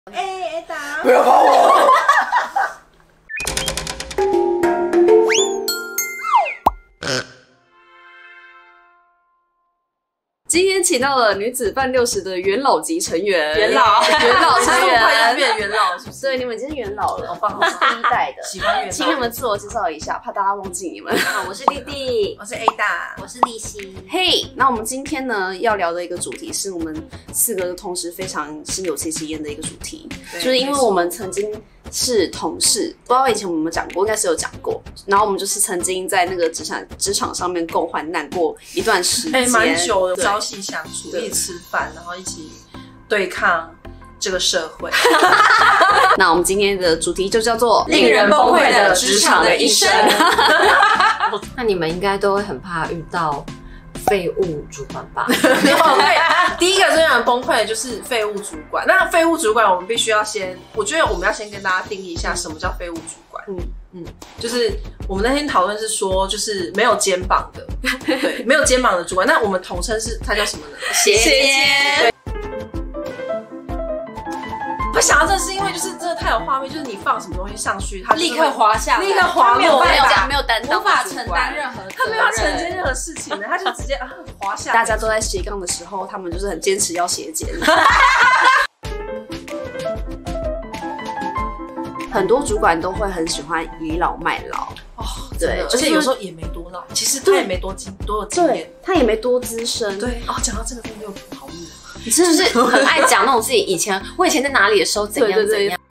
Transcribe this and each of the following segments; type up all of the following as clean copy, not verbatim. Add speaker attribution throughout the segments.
Speaker 1: 不要跑我！
Speaker 2: 今天请到了女子半60的元老级成员，
Speaker 3: 元老成员，
Speaker 1: 快要变元老了，是不是？
Speaker 2: 对，你们已经是元老了，
Speaker 1: 棒，
Speaker 2: 我是第一代的。
Speaker 1: 喜欢元老，
Speaker 2: 请你们自我介绍一下，怕大家忘记你们。
Speaker 3: 我是弟弟，
Speaker 1: 我是 A 大，
Speaker 3: 我是丽熙。
Speaker 2: 嘿，那我们今天呢要聊的一个主题是我们4个同时非常心有戚戚焉的一个主题，就是因为我们曾经是同事，不知道以前我们有没有讲过，应该是有讲过。然后我们就是曾经在那个职场上面共患难过一段时间，
Speaker 1: 蛮久的，朝夕相处，一起吃饭，然后一起对抗这个社会。
Speaker 2: 那我们今天的主题就叫做
Speaker 3: 令人崩溃的职场的一生。
Speaker 4: 那你们应该都会很怕遇到废物主管吧？
Speaker 1: 第一个最让人崩溃的就是废物主管。那废物主管，我们必须要我觉得我们要先跟大家定义一下什么叫废物主管。就是我们那天讨论是说，就是没有肩膀的，对，没有肩膀的主管。那我们统称是它叫什么呢？
Speaker 3: 斜肩。
Speaker 1: 我想到这是因为就是真的太有画面，就是你放什么东西上去，它
Speaker 3: 立刻滑下来，
Speaker 1: 立刻滑落，
Speaker 2: 没有担当，
Speaker 3: 无法承担任何责任，
Speaker 1: 他没有承接任何事情的，他就直接滑下来。
Speaker 2: 大家都在斜杠的时候，他们就是很坚持要斜肩。很多主管都会很喜欢倚老卖老
Speaker 1: 哦，
Speaker 2: 对，
Speaker 1: 而且有时候也没多老，其实他也没多有经验，
Speaker 2: 他也没多资深。
Speaker 1: 对哦，讲到这个真的又好怒。
Speaker 4: 你真的是很爱讲那种自己我以前在哪里的时候怎样怎样。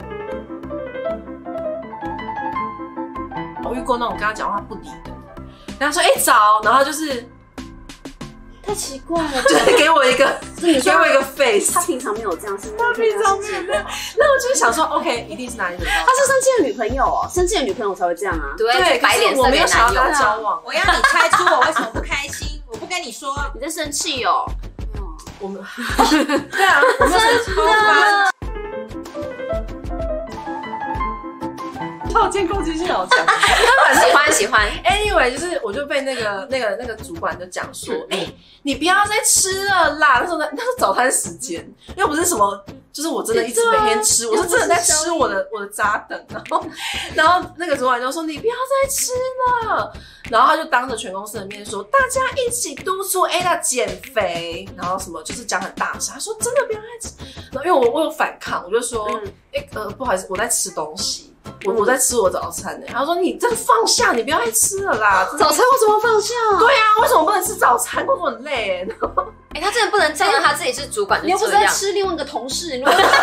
Speaker 1: 我遇过那种跟他讲话不理的，跟他说早，然后就是
Speaker 2: 太奇怪了，
Speaker 1: 就是给我一个 face。
Speaker 2: 他平常没有这样，
Speaker 1: 他平常没有这样。那我就是想说 ，OK， 一定是哪里的？他
Speaker 2: 是生气的女朋友哦，生气的女朋友才会这样啊。
Speaker 4: 对，摆脸色给男友。
Speaker 1: 我没有想要跟他交往，
Speaker 3: 我要你猜出我为什么不开心，我不跟你说，
Speaker 2: 你在生气哦。
Speaker 1: 我们对啊，我们是超烦。套监控机器好强，
Speaker 4: 喜欢。
Speaker 1: Anyway， 就是我就被那个主管就讲说，你不要再吃了啦。那时候早餐时间，又不是什么，就是我真的一直每天吃，我是真的在吃我的炸等，然后那个主管就说你不要再吃了，然后他就当着全公司的面说，大家一起督促 Ada 减肥，然后什么就是讲很大声，他说真的不要再吃，然后因为我有反抗，我就说，不好意思，我在吃东西。我在吃我早餐呢，他说你这个放下，你不要再吃了啦。
Speaker 2: 早餐为什么放下？
Speaker 1: 对啊，为什么不能吃早餐？工作很累
Speaker 4: 他真的不能这样，他自己是主管，
Speaker 2: 你又不是在吃另外一个同事，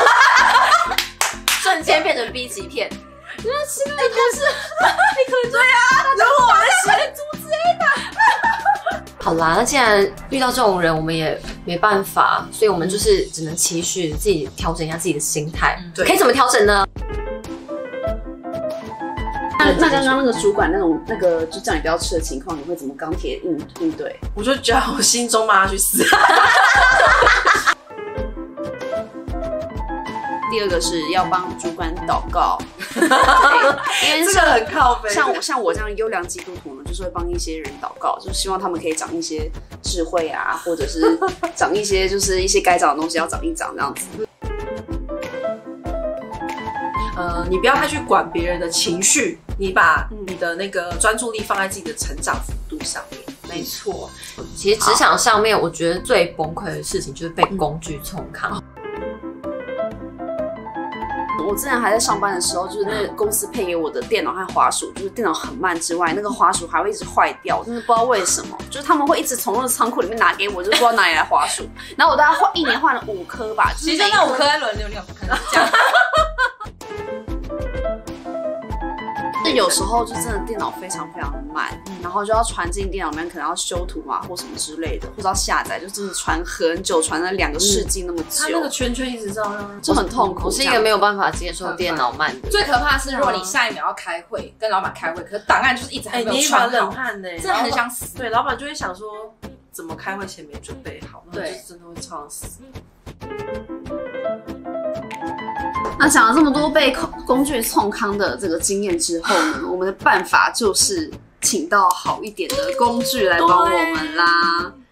Speaker 4: 瞬间变成 B 级片。
Speaker 2: 你在吃另外一个同事，你可能对啊，
Speaker 1: 然后我在吃阻止 A 的。
Speaker 4: 好啦，那既然遇到这种人，我们也没办法，所以我们就是只能期许自己调整一下自己的心态。可以怎么调整呢？
Speaker 2: 那刚刚那个主管那个就叫你不要吃的情况，你会怎么钢铁应对？
Speaker 1: 我就觉得我心中骂他去死。
Speaker 2: 第二个是要帮主管祷告，因为
Speaker 1: 这个很靠北。
Speaker 2: 像我这样优良基督徒呢，就是会帮一些人祷告，就希望他们可以长一些智慧啊，或者是长一些就是一些该长的东西要长一长这样子。
Speaker 1: 你不要太去管别人的情绪，你把你的那个专注力放在自己的成长幅度上面。
Speaker 4: 没错，其实职场上面，我觉得最崩溃的事情就是被工具冲康。
Speaker 2: 我之前还在上班的时候，就是那个公司配给我的电脑和滑鼠，就是电脑很慢之外，那个滑鼠还会一直坏掉，真的不知道为什么。就是他们会一直从那个仓库里面拿给我，就是不知道哪里来滑鼠。然后我大概一年换了5颗吧，
Speaker 3: 其实那5颗在轮流，你有可能这样。
Speaker 2: 有时候就真的电脑非常非常的慢，然后就要传进电脑里面，可能要修图啊或什么之类的，或者要下载，就真的传很久，传了2个世纪那么久。
Speaker 1: 它那个圈圈一直这样，
Speaker 2: 就很痛苦。
Speaker 4: 我是一个没有办法接受电脑慢的。
Speaker 3: 最可怕的是，如果你下一秒要开会，跟老板开会，可是档案就是一直还没有传好，
Speaker 1: 冷汗呢，
Speaker 3: 真的很想死。
Speaker 1: 对，老板就会想说，怎么开会前没准备好，对，就真的会超想死。
Speaker 2: 那讲了这么多被工具冲康的这个经验之后呢，我们的办法就是请到好一点的工具来帮我们啦。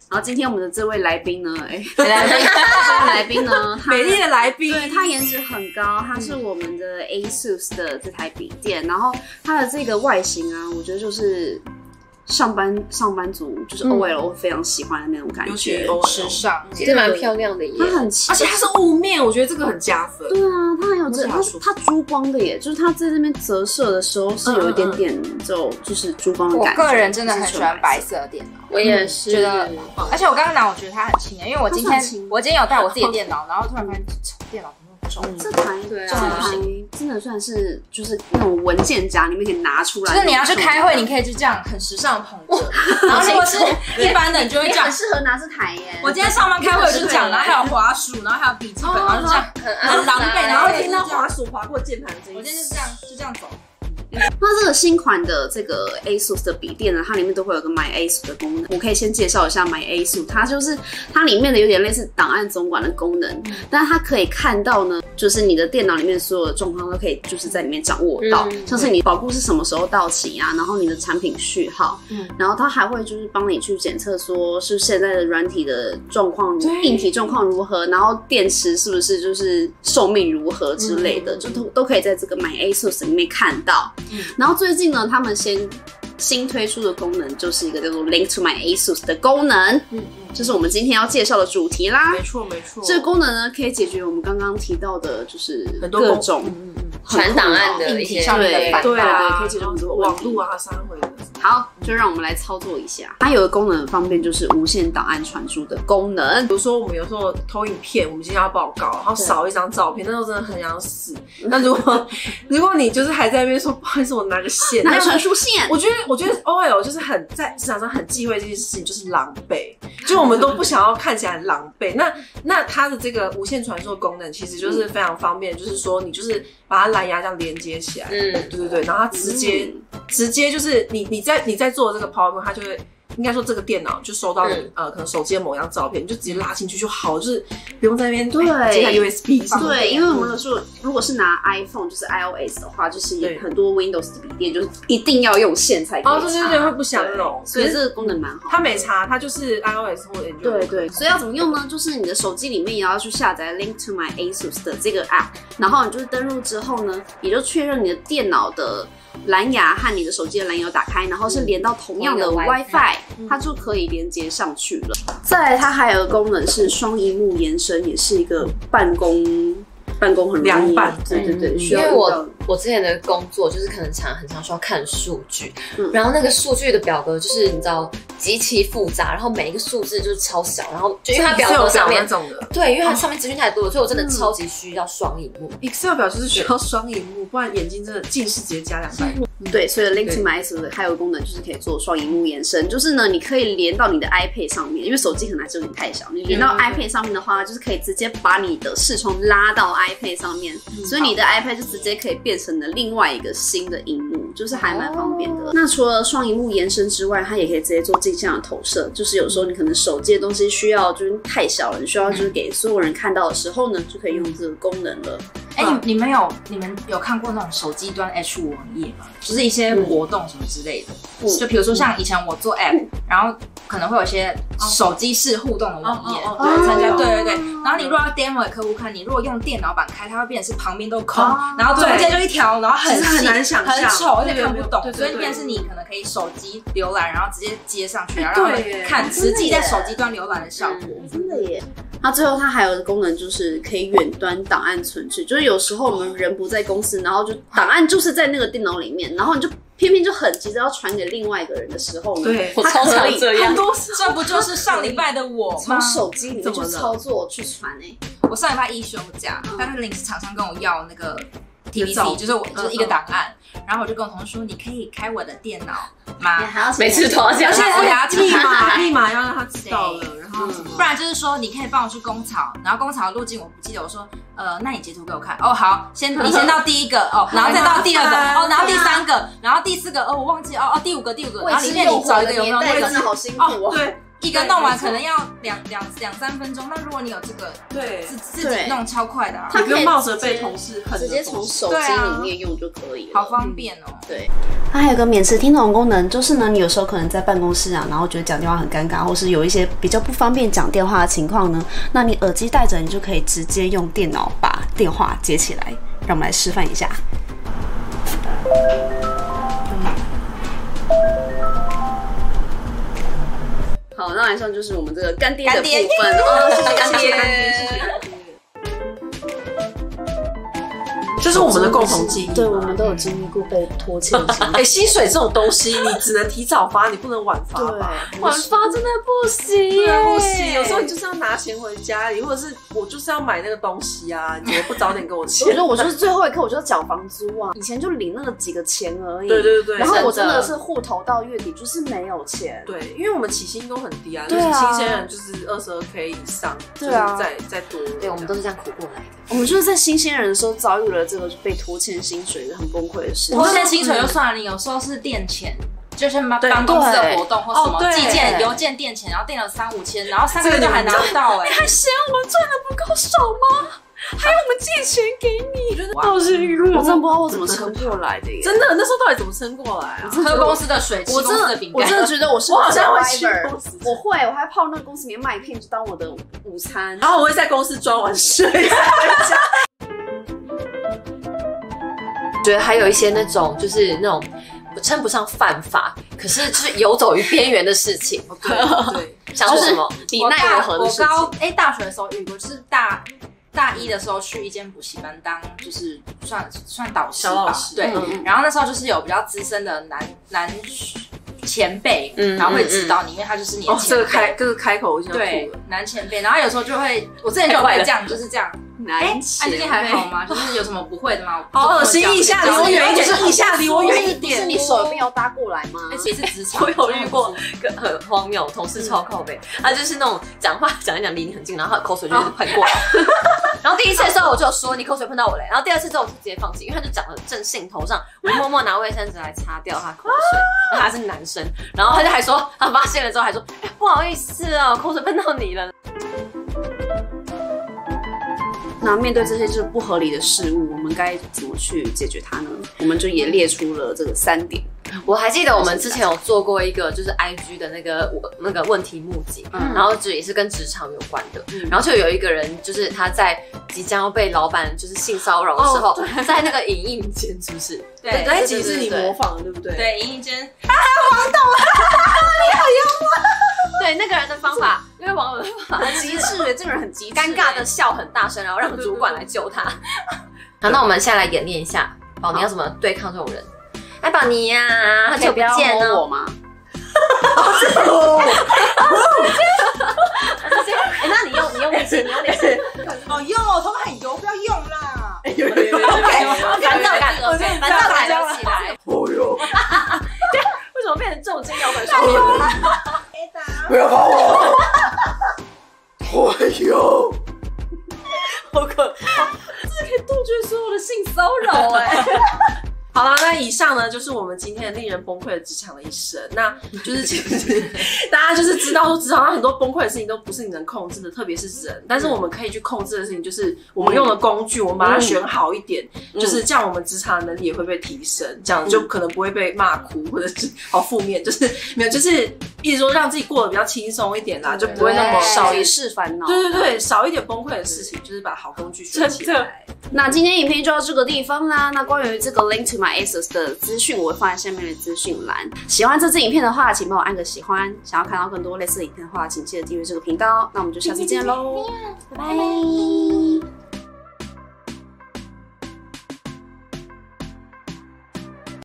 Speaker 2: 然后今天我们的这位来宾呢，来宾呢，
Speaker 1: 美丽的来宾，
Speaker 2: 对，他颜值很高，他是我们的 ASUS 的这台笔电，然后它的这个外形啊，我觉得就是上班族就是 OL 非常喜欢的那种感觉，
Speaker 3: 时尚，
Speaker 4: 其实蛮漂亮的耶。
Speaker 2: 它很，
Speaker 1: 而且它是雾面，我觉得这个很加分。
Speaker 2: 对啊，它很有它珠光的耶，就是它在这边折射的时候是有一点点就是珠光的感觉。
Speaker 3: 我个人真的很喜欢白色的电脑，
Speaker 4: 我也是
Speaker 3: 觉得，而且我刚刚拿，我觉得它很轻，因为我今天有带我自己的电脑，然后突然发现电脑。
Speaker 2: 这台真的算是就是那种文件夹里面可以拿出来，
Speaker 3: 就是你要去开会，你可以就这样很时尚捧着。然后如果是一般的，你就会这样，
Speaker 2: 很适合拿这台耶。
Speaker 3: 我今天上班开会我就讲，然后还有滑鼠，然后还有笔记本，然后就这样很狼狈，
Speaker 1: 然后听到滑鼠划过键盘的声音。
Speaker 3: 我今天就这样走。
Speaker 2: 那这个新款的这个 ASUS 的笔电呢，它里面都会有个 My ASUS 的功能。我可以先介绍一下 My ASUS， 它里面的有点类似档案总管的功能，但是它可以看到呢，就是你的电脑里面所有的状况都可以就是在里面掌握到，像是你保固是什么时候到期啊，然后你的产品序号，然后它还会就是帮你去检测说是现在的软体的状况、硬体状况如何，然后电池是不是就是寿命如何之类的，就都可以在这个 My ASUS 里面看到。然后最近呢，他们新推出的功能就是一个叫做 Link to My ASUS 的功能，这是我们今天要介绍的主题啦。
Speaker 1: 没错。
Speaker 2: 这个功能呢，可以解决我们刚刚提到的，就是各种
Speaker 4: 传档案的一些
Speaker 2: 对，可以解决很多
Speaker 1: 网路啊、删回的。
Speaker 2: 好，就让我们来操作一下。它有个功能很方便，就是无线档案传输的功能。
Speaker 1: 比如说，我们有时候投影片，我们今天要报告，然后少一张照片，那时候真的很想死。那如果你就是还在那边说不好意思，我拿个线，
Speaker 2: 拿个传输线，
Speaker 1: 我觉得 OL 就是在市场上很忌讳这件事情，就是狼狈，就我们都不想要看起来很狼狈。那它的这个无线传输的功能其实就是非常方便，就是说你就是把它蓝牙这样连接起来，对，然后它直接就是你在做这个 PowerPoint， 它就会。应该说这个电脑就收到你可能手机的某样照片，你就直接拉进去就好，就是不用在那边接台 USB。
Speaker 2: 对，因为我们说如果是拿 iPhone 就是 iOS 的话，就是很多 Windows 的笔电就是一定要用线才可以插。
Speaker 1: 对，会不相容，
Speaker 2: 所以这个功能蛮好。
Speaker 1: 它没插，它就是 iOS 或 Android。
Speaker 2: 对，所以要怎么用呢？就是你的手机里面也要去下载 Link to My ASUS 的这个 app， 然后你就是登录之后呢，也就确认你的电脑的蓝牙和你的手机的蓝牙打开，然后是连到同样的 WiFi， 它就可以连接上去了。再来，它还有个功能是双萤幕延伸，也是一个办公很容易，对，
Speaker 4: 因为我之前的工作就是可能很常需要看数据，然后那个数据的表格就是你知道极其复杂，然后每一个数字就是超小，然后就因为它表格上面对，因为它上面资讯太多了，所以我真的超级需要双萤幕。
Speaker 1: Excel 表就是需要双萤幕，不然眼睛真的近视直接加200。
Speaker 2: 对，所以 Link to My ASUS 还有个功能就是可以做双萤幕延伸，就是呢，你可以连到你的 iPad 上面，因为手机可能还是有点太小，你连到 iPad 上面的话，就是可以直接把你的视窗拉到 iPad 上面，所以你的 iPad 就直接可以变成了另外一个新的萤幕，就是还蛮方便的。那除了双萤幕延伸之外，它也可以直接做镜像的投射，就是有时候你可能手机的东西需要就是太小了，你需要就是给所有人看到的时候呢，就可以用这个功能了。
Speaker 3: 你们有看过那种手机端 H5 网页吗？就是一些活动什么之类的，就比如说像以前我做 App， 然后可能会有一些手机式互动的网页，参加，对。然后你如果要 demo 给客户看，你如果用电脑版开，它会变成是旁边都空，然后中间就一条，然后很
Speaker 1: 难想象，
Speaker 3: 很丑，而且看不懂，所以变成是你可能可以手机浏览，然后直接接上去，然后看实际在手机端浏览的效果，
Speaker 2: 真的耶。那最后它还有一个功能，就是可以远端档案存取，就是有时候我们人不在公司，然后就档案就是在那个电脑里面，然后你就偏偏就很急着要传给另外一个人的时候呢，
Speaker 1: 对，
Speaker 4: 我超常这样，
Speaker 3: 这不就是上礼拜的我吗？
Speaker 2: 从手机里面去操作去传
Speaker 3: 我上礼拜一休假，但是临时厂商跟我要那个 TVC， 就是一个档案，然后我就跟我同事说，你可以开我的电脑吗？
Speaker 4: 每次都要这样，
Speaker 3: 而且
Speaker 1: 立马要让他知道了，然后
Speaker 3: 不然就是说你可以帮我去工草，然后工草的路径我不记得，我说那你截图给我看，好，你先到第一个然后再到第二个然后第三个，然后第四个我忘记第五个，然后里面你找一个有没有位置，
Speaker 2: 真的好辛苦
Speaker 1: 对。
Speaker 3: 一个弄完可能要两三分钟。那如果你有这个，
Speaker 1: 对，
Speaker 3: 自己弄超快的啊，
Speaker 1: 你不用冒着被同事恨，
Speaker 2: 直接从手机里面用就可以了，
Speaker 3: 好方便哦。
Speaker 2: 对，它还有个免持听筒功能，就是呢，你有时候可能在办公室啊，然后觉得讲电话很尴尬，或是有一些比较不方便讲电话的情况呢，那你耳机戴着，你就可以直接用电脑把电话接起来。让我们来示范一下。好，那以上就是我们这个干爹的部分哦，谢谢干爹，谢谢干爹。
Speaker 1: 这是我们的共同记忆，
Speaker 2: 对，我们都有经历过被拖欠薪水。
Speaker 1: 薪水这种东西，你只能提早发，你不能晚发吧？
Speaker 4: 晚发真的不行，
Speaker 1: 不行。有时候你就是要拿钱回家里，或者是我就是要买那个东西啊，你怎么不早点给我钱？
Speaker 2: 我觉得我就是最后一刻，我就要缴房租啊。以前就领那个几个钱而已。
Speaker 1: 对对对。
Speaker 2: 然后我真的是户头到月底就是没有钱。
Speaker 1: 对，因为我们起薪都很低啊，就是新鲜人就是22K 以上，对啊，再多。
Speaker 4: 对，我们都是这样苦过来的。
Speaker 2: 我们就是在新鲜人的时候遭遇了这个被拖欠薪水的很崩溃的事。
Speaker 3: 拖欠薪水就算了，你有时候是垫钱，就是办公司的活动或什么寄件、邮件垫钱，然后垫了3、5千，然后3个月就还拿不到哎，
Speaker 2: 你还嫌我们赚的不够少吗？还要我们借钱给你，好辛苦！我真的不知道我怎么撑过来的耶。
Speaker 1: 真的，那时候到底怎么撑过来啊？
Speaker 3: 喝公司的水，吃公司的饼干。
Speaker 2: 我真的觉得我是
Speaker 1: 好像会去公司，
Speaker 2: 我会，我还泡那个公司里面麦片，就当我的午餐。
Speaker 1: 然后我会在公司装完睡再回家。
Speaker 4: 觉得还有一些那种就是那种称不上犯法，可是就是游走于边缘的事情。
Speaker 1: 对，
Speaker 4: 像是什么你奈我何的事情。
Speaker 3: 大学的时候遇过，就是大一的时候去一间补习班当就是算导师吧，对。然后那时候就是有比较资深的男前辈，然后会指导你，因为他就是年前辈。
Speaker 1: 这个开口我就
Speaker 3: 对男前辈，然后有时候就会，我之前就有被这样，就是这样。最近还好吗？就是有什么不会的吗？
Speaker 1: 好恶心！腋下离我远一点，腋下离我远一点。
Speaker 2: 是你手一定要搭过来吗？
Speaker 3: 也是职场。
Speaker 4: 我有遇过个很荒谬，同事超靠北，他就是那种讲话讲一讲离你很近，然后他的口水就喷过来。然后第一次的时候我就说你口水喷到我嘞，然后第二次之后我就直接放弃，因为他就讲了正兴头上，我默默拿卫生纸来擦掉他口水。然后他是男生，然后他就还说他发现了之后还说，不好意思啊，口水喷到你了。
Speaker 2: 那面对这些就是不合理的事物，我们该怎么去解决它呢？我们就也列出了这个3点。
Speaker 4: 我还记得我们之前有做过一个就是 IG 的那个问题募集，然后就也是跟职场有关的，然后就有一个人就是他在即将要被老板就是性骚扰的时候，在那个影印间是不是？
Speaker 1: 对，那一集是你模仿的，对不对？
Speaker 3: 对，影印间
Speaker 1: 王董，你好幽默。
Speaker 4: 对，那个人的方法，因为网友的方法
Speaker 2: 很极致耶，这个人很极致，
Speaker 4: 尴尬的笑很大声，然后让主管来救他。好，那我们现在来演练一下，宝妮要怎么对抗这种人？哎，宝妮呀，好久不见
Speaker 2: 哦！我吗？那你用力气，你用力气。
Speaker 5: 哦，用哦，头发很油，不要用啦。
Speaker 4: 烦躁感留起来。
Speaker 1: 哦哟，
Speaker 4: 为什么变成重金摇滚少女？
Speaker 1: 不要跑我！哎呦，
Speaker 4: 好可怕！这可以杜绝所有的性骚扰哎。
Speaker 1: 好了，那以上呢就是我们今天令人崩溃的职场的一生。那就是其实大家就是知道说职场上很多崩溃的事情都不是你能控制的，特别是人。但是我们可以去控制的事情就是我们用的工具，我们把它选好一点，就是这样我们职场的能力也会被提升，这样就可能不会被骂哭或者是好负面，就是没有，就是一直说让自己过得比较轻松一点啦，就不会那么
Speaker 2: 少一事烦恼。
Speaker 1: 对对对，少一点崩溃的事情，就是把好工具选起来。
Speaker 2: 那今天影片就到这个地方啦。那关于这个 Link to My Asus 的资讯，我会放在下面的资讯栏。喜欢这支影片的话，请帮我按个喜欢。想要看到更多类似的影片的话，请记得订阅这个频道。那我们就下次见喽，拜拜。